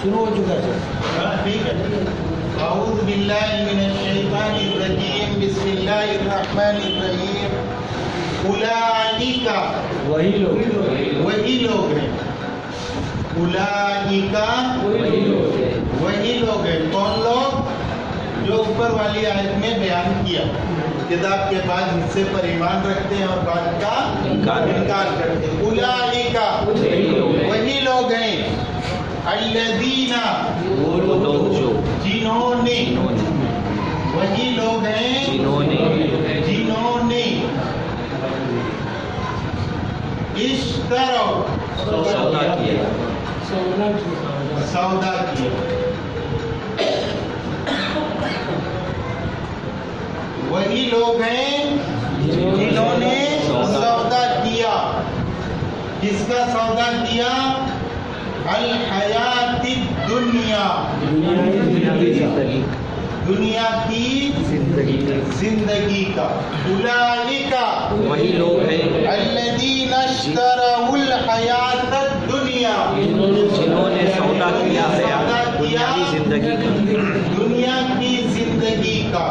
شروع ہو چکا ہے. ٹھیک ہے. اعوذ باللہ من الشیطان الرجیم بسم اللہ الرحمن الرحیم. اولئک وہی لوگ ہیں. اولئک وہی لوگ ہیں. کون لوگ؟ جو اوپر والی آیت میں بیان کیا، کتاب کے بعد حصے پر ایمان رکھتے ہیں اور بعد کا انکار کرتے ہیں. اولئک وہی لوگ ہیں. الذین جنہوں نے، وہی لوگ ہیں جنہوں نے اشتروا سودا کیا. وہی لوگ ہیں جنہوں نے سودا کیا. کس کا سودا کیا؟ الحیات الدنیا، دنیا کی زندگی کا. اولئک وہی لوگ ہیں الذین اشتروا الحیات الدنیا، جنہوں نے سودا کیا ہے دنیاوی زندگی کا. دنیا کی زندگی کا.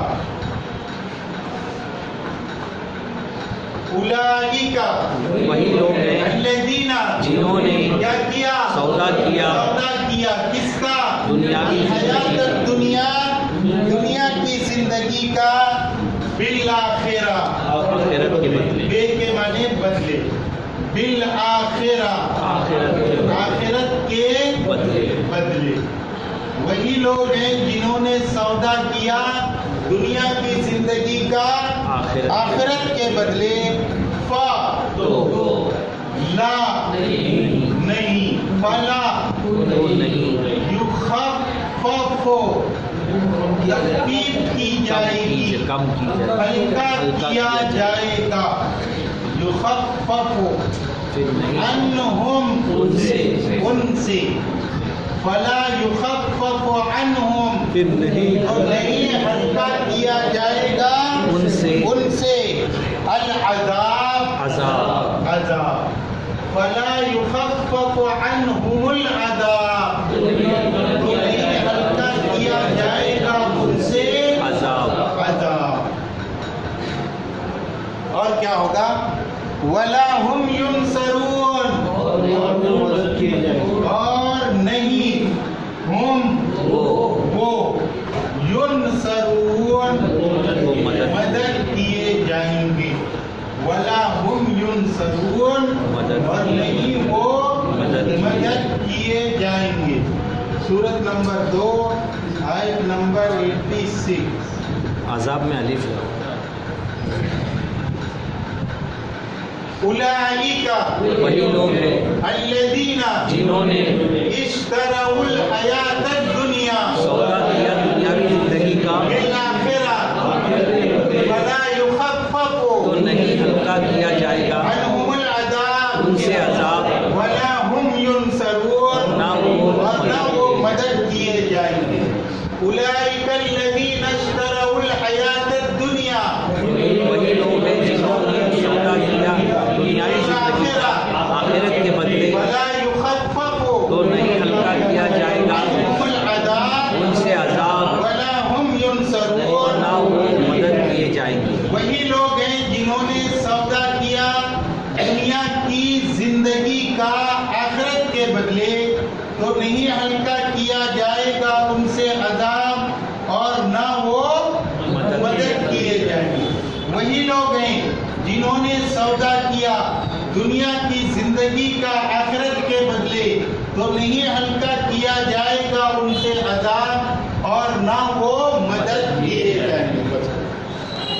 اولئک وہی لوگ ہیں الذین جنہوں نے کیا کیا؟ سودا کیا کس کا؟ دنیاوی حیات الدنیا، دنیا کی زندگی کا. بالآخرہ، آخرت کے بدلے. بے کے معنی بدلے. بالآخرہ، آخرت کے بدلے. وہی لوگ ہیں جنہوں نے سودا کیا دنیا کی زندگی کا آخرت کے بدلے. فا لا نہیں، فلا یخفف تخفیف کی جائے گی، کم کی جائے، ہلکا کیا جائے گا. یخفف عنہم، ان سے. فلا یخفف عنہم، پھر نہیں اور نہیں ہلکا کیا جائے گا ان سے العذاب، عذاب. فلا یخفف عنہم العذاب، تو نہیں ہلکا کیا جائے گا ان سے عذاب. اور کیا ہوگا؟ ولا هم ينصرون، اور نہیں ہم وہ ينصرون مدد کیے جائیں گے. ولا هم ينصرون، اور نہیں وہ مدد کیے جائیں گے. سورت نمبر 2 آیت نمبر 86. عذاب میں الف ہے. اولئک وہی لوگ ہیں الذین جنہوں نے اشتروا الحیات الدنیا سودا کیا دنیاوی زندگی کا بالآخرہ، فلا یخفف تو نہیں ہلکا کیا جائے گا عنہم العذاب، ان سے عذاب، ولا هم ينصرون، اور نہ وہ مدد کیے جائیں گے. اولئک الذین اشتروا الحیات الدنیا، وہی لوگ ہیں جنہوں نے سودا کیا دنیاوی زندگی کا آخرت کے بدلے، ولا یخفف تو نہیں ہلکا کیا جائے گا عنہم العذاب، ان سے عذاب، ولا هم اور ينصرون. نہ وہ مدد کیے جائیں گے. وہی لوگ ہیں جنہوں نے سودا کیا دنیا کی زندگی کا آخرت کے بدلے، تو نہیں ہلکا کیا جائے گا ان سے عذاب، اور نہ وہ مدد کیے جائیں گے. وہی لوگ ہیں جنہوں نے سودا کیا دنیا کی زندگی کا آخرت کے بدلے، تو نہیں ہلکا کیا جائے گا ان سے عذاب، اور نہ